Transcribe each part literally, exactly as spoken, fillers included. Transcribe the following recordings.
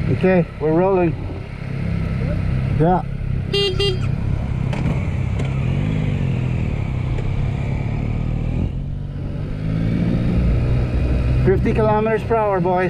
Okay, we're rolling. Yeah. fifty kilometers per hour, boys.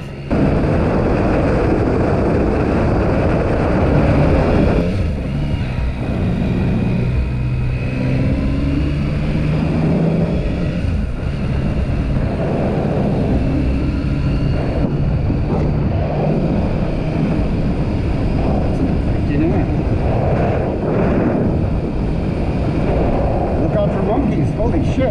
Look out for monkeys. Holy shit.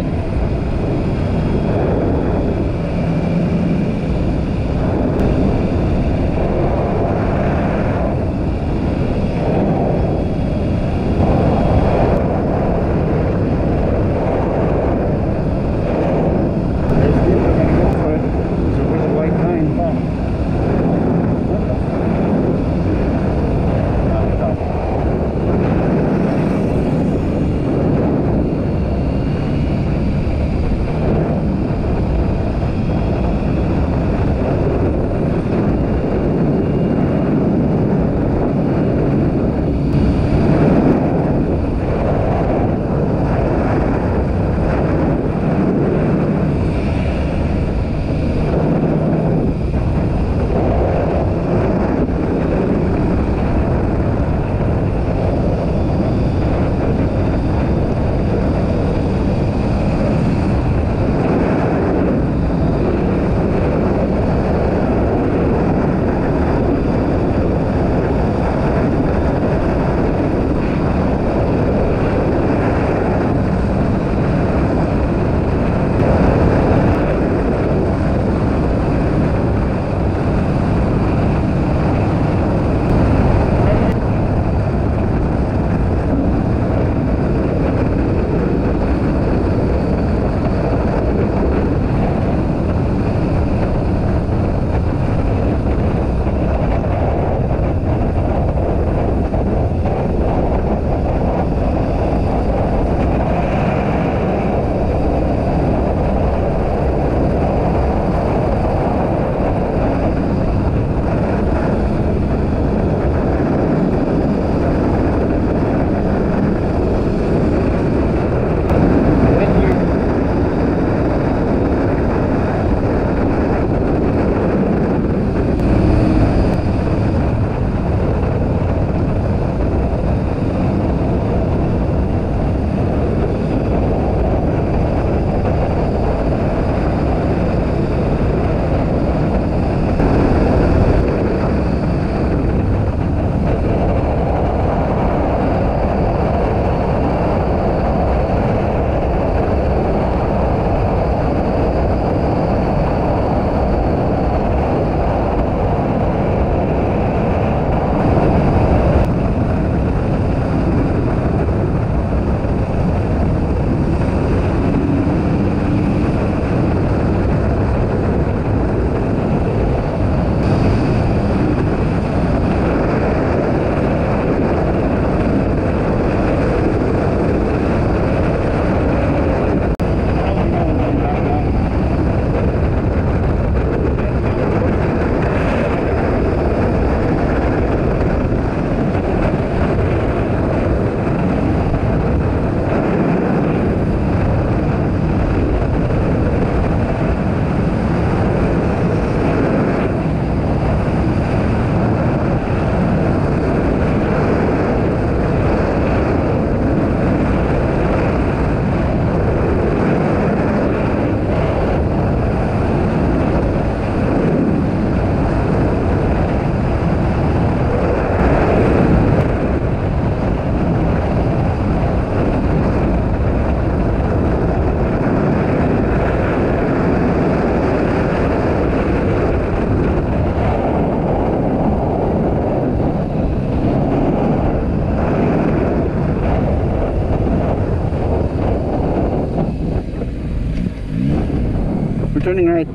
turning right.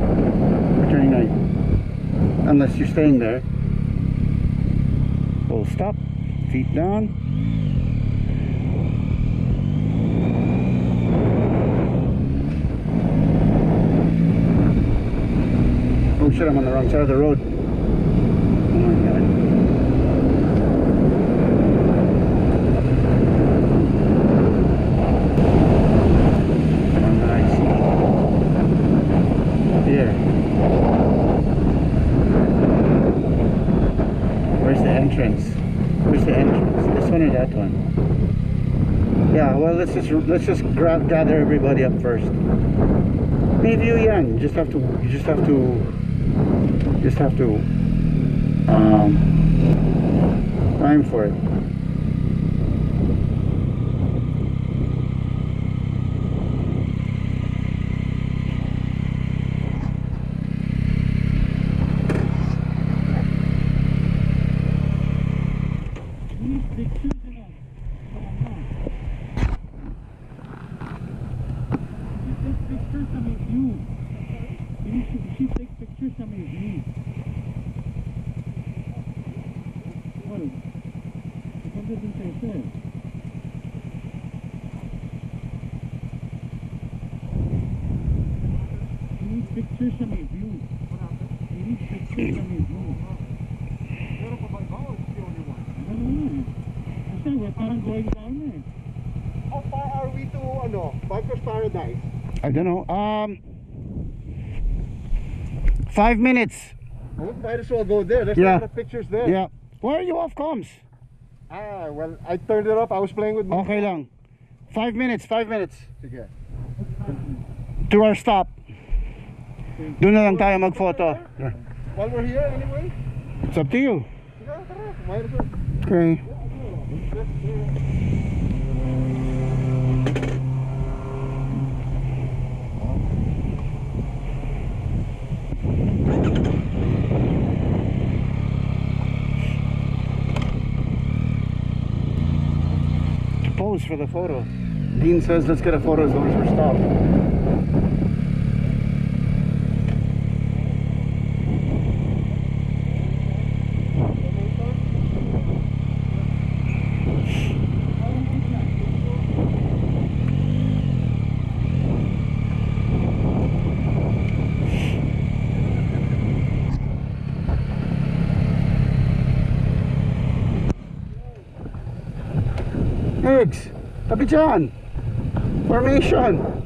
We're turning right. Unless you're staying there. We'll stop. Feet down. Oh shit, I'm on the wrong side of the road. Oh my entrance? Where's the entrance? This one or that one? Yeah, well, let's just let's just grab, gather everybody up first. Maybe you yan. You just have to. You just have to. Just have to. Um. Time for it. Pictures sa may view. You need pictures sa may view. Pero pa ba ikaw or the only one? Ano yun? Kasi we're parang going down na eh. How far are we to, ano, Biker's Paradise? I don't know. Um. Five minutes. Oh, might as well go there. There's Yeah. a lot of pictures there. Yeah. Why are you off comms? Ah, well, I turned it off. I was playing with my... Okay lang. Five minutes. Five minutes. Sige. To our stop. Doon na lang tayo mag-photo. While we're here, anyway? It's up to you. Yeah, tara. Might as well. Okay. To pose for the photo. Dean says let's get a photo as long as we're stopped. Eggs, tabi dyan. Formation.